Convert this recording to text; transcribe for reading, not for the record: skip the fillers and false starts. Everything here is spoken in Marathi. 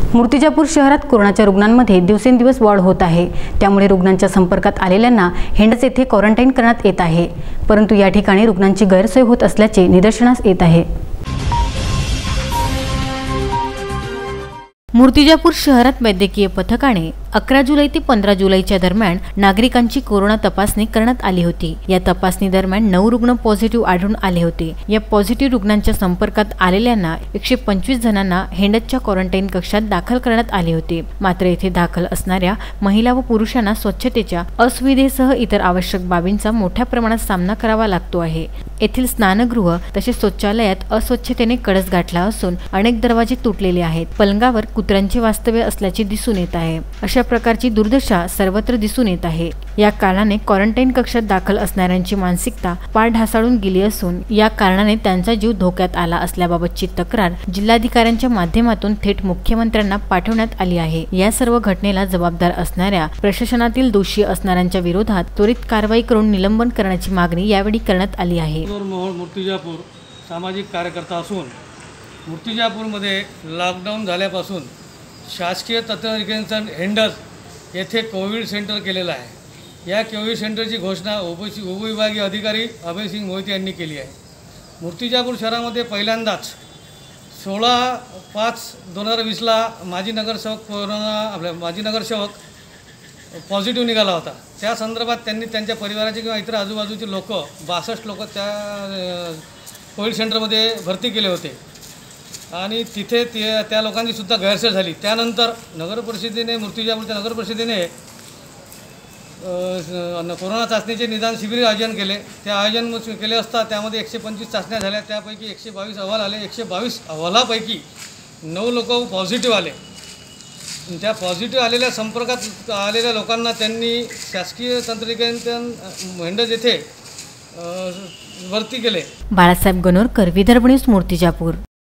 मूर्तिजापूर शहरात कोरोनाच्या रुग्णांमध्ये दिवसेंदिवस वाढ होत आहे। त्यामुळे रुग्णांच्या संपर्कात आलेल्यांना हेंडज येथे क्वारंटाईन करण्यात येत आहे। परंतु या ठिकाणी रुग्णांची गैरसोय होत असल्याचे निदर्शनास येत आहे। मूर्तिजापूर शहरात वैद्यकीय पथकाने 11 जुलै ते 15 जुलैच्या दरम्यान नागरिकांची कोरोना तपासणी करण्यात आली होती। या तपासणी दरम्यान 9 रुग्ण पॉझिटिव्ह आढळून आले होते। या पॉझिटिव्ह रुग्णांच्या संपर्कात आलेल्यांना 125 जणांना हेंडजच्या क्वारंटाईन कक्षात दाखल करण्यात आले होते। मात्र येथे दाखल असणाऱ्या महिला व पुरुषांना स्वच्छतेच्या असुविधेसह इतर आवश्यक बाबींचा मोठ्या प्रमाणात सामना करावा लागतो आहे। येथील स्नानगृह तसेच शौचालयात अस्वच्छतेने कळस गाठला असून अनेक दरवाजे तुटलेले आहेत। पलंगावर कुत्र्यांचे वास्तव्य असल्याचे दिसून येत आहे। अशा प्रकारची दुर्दशा सर्वत्र दिसून येत आहे। या कारणाने क्वारंटाईन कक्षात दाखल असणाऱ्यांची मानसिकता पार ढासळून गेली असून या कारणाने त्यांचा जीव धोक्यात आला असल्याबाबतची तक्रार जिल्हाधिकाऱ्यांच्या माध्यमातून थेट मुख्यमंत्र्यांना पाठवण्यात आली आहे। या सर्व घटनेला जबाबदार असणाऱ्या प्रशासनातील दोषी असणाऱ्यांच्या विरोधात त्वरित कारवाई करून निलंबन करण्याची मागणी यावेळी करण्यात आली आहे। मूर्तिजापूर सामाजिक कार्यकर्ता असून मूर्तिजापूरमध्ये लॉकडाऊन झाल्यापासून शासकीय तंत्रनिकेतन हेंडज येथे कोविड सेंटर केलेलं आहे। या कोविड सेंटरची घोषणा उपविभागीय अधिकारी अभय सिंग मोहिते यांनी केली आहे। मूर्तिजापूर शहरामध्ये पहिल्यांदाच 16/5/2020ला माजी नगरसेवक पॉझिटिव्ह निघाला होता। त्या संदर्भात त्यांनी त्यांच्या परिवाराचे किंवा इतर आजूबाजूचे लोक 62 लोक त्या कोविड सेंटरमध्ये भरती केले होते आणि तिथे त्या लोकांची सुद्धा गैरसोय झाली। त्यानंतर नगरपरिषदेने मूर्तिजापूरच्या नगरपरिषदेने कोरोना चाचणीचे निदान शिबिर आयोजन केले। ते आयोजन केले असता त्यामध्ये 125 चाचण्या झाल्या। त्यापैकी 122 अहवाल आले। 122 अहवालापैकी 9 लोक पॉझिटिव्ह आले। त्या पॉझिटिव्ह आलेल्या संपर्कात आलेल्या लोकांना त्यांनी शासकीय तंत्रनिकेतन हेंडज येथे भरती केले। बाळासाहेब गणोरकर, विदर्भ न्यूज, मूर्तिजापूर।